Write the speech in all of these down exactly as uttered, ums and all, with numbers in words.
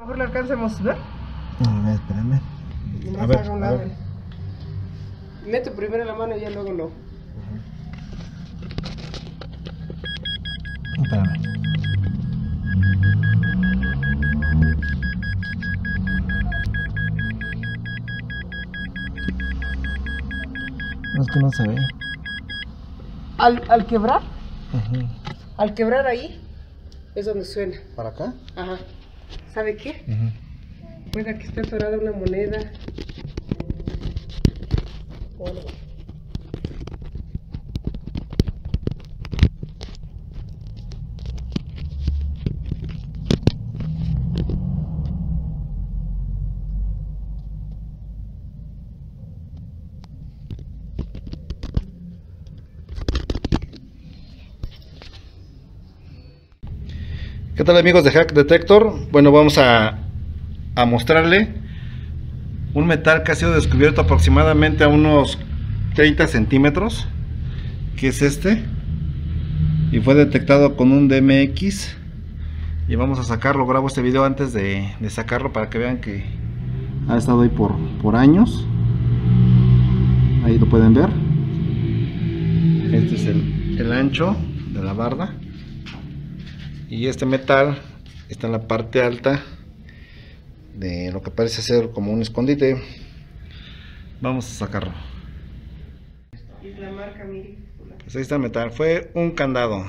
A lo mejor lo alcanzamos a ver. A ver, espérame. A ver, a ver. Mete primero la mano y ya luego lo... Espérame. No, es que no se ve. Al, al quebrar, Uh-huh. al quebrar ahí, es donde suena. ¿Para acá? Ajá. ¿Sabe qué? Uh-huh. Puede que esté atorada una moneda. Bueno. ¿Qué tal, amigos de Hack Detector? Bueno, vamos a, a mostrarle un metal que ha sido descubierto aproximadamente a unos treinta centímetros, que es este, y fue detectado con un D M X. Y vamos a sacarlo. Grabo este video antes de, de sacarlo para que vean que ha estado ahí por, por años. Ahí lo pueden ver. Este es el, el ancho de la barda. Y este metal está en la parte alta de lo que parece ser como un escondite. Vamos a sacarlo. Y la marca, mire. Pues ahí está el metal. Fue un candado.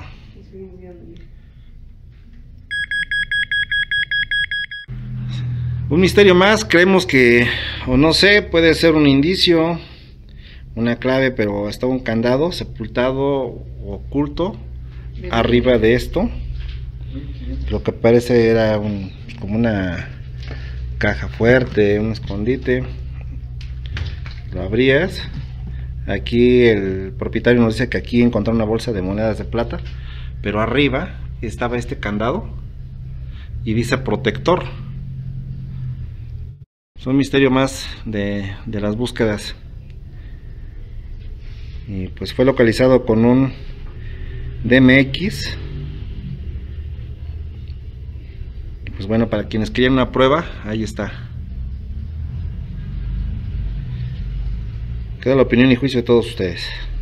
Un misterio más. Creemos que, o no sé, puede ser un indicio, una clave, pero está un candado sepultado, oculto, arriba de esto. Lo que parece era un, como una caja fuerte, un escondite. Lo abrías. Aquí el propietario nos dice que aquí encontró una bolsa de monedas de plata, pero arriba estaba este candado y dice protector. Es un misterio más de, de las búsquedas. Y pues fue localizado con un D M X. Pues bueno, para quienes querían una prueba, ahí está. Queda la opinión y juicio de todos ustedes.